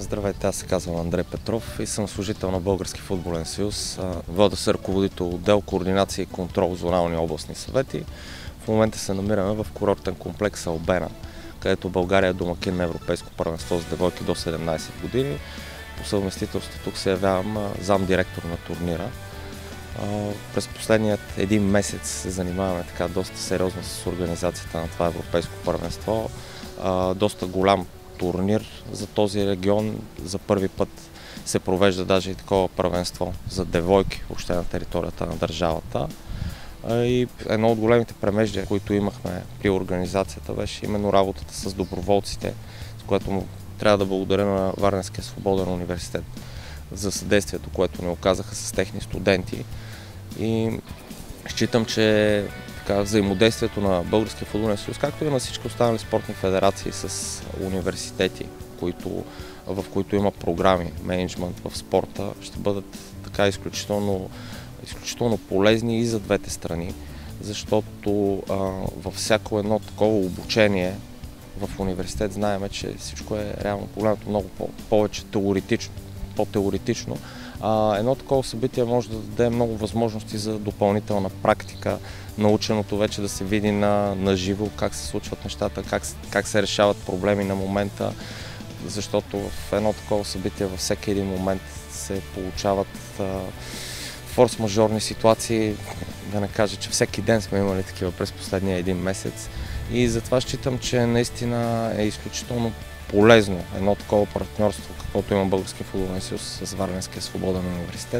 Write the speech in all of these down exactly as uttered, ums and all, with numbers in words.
Здравейте, аз се казвам Андрей Петров и съм служител на Български футболен съюз. Вода се ръководител отдел координация и контрол в зонални областни съвети. В момента се намираме в курортен комплекс Албена, където България е домакин на европейско първенство за девойки до седемнайсет години. По съвместителство тук се явявам зам-директор на турнира. През последният един месец се занимаваме така доста сериозно с организацията на това европейско първенство. Доста голям турнир за този регион. За първи път се провежда даже и такова първенство за девойки въобще на територията на държавата. И едно от големите премеждия, които имахме при организацията, беше именно работата с доброволците, с което му трябва да благодаря на Варненския свободен университет за съдействието, което ни оказаха с техни студенти. И считам, че така, взаимодействието на Българския футболен съюз, както и на всички останали спортни федерации с университети, които, в които има програми, мениджмънт в спорта, ще бъдат така изключително, изключително полезни и за двете страни, защото а, във всяко едно такова обучение в университет знаем, че всичко е реално погледнато много повече теоретично, по-теоретично. А, едно такова събитие може да даде много възможности за допълнителна практика, наученото вече да се види на, на живо как се случват нещата, как, как се решават проблеми на момента, защото в едно такова събитие във всеки един момент се получават а, форс-мажорни ситуации, да не кажа, че всеки ден сме имали такива през последния един месец и затова считам, че наистина е изключително полезно едно такова партньорство, каквото има Български футболен съюз с Варненския свободен университет.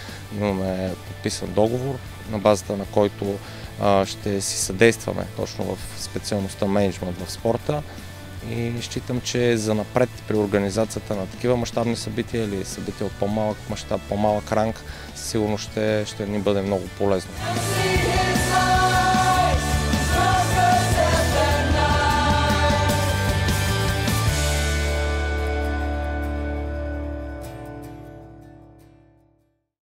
Имаме подписан договор, на базата на който а, ще си съдействаме точно в специалността мениджмънт в спорта и считам, че за напред при организацията на такива мащабни събития или събития от по-малък мащаб, по-малък ранг, сигурно ще, ще ни бъде много полезно.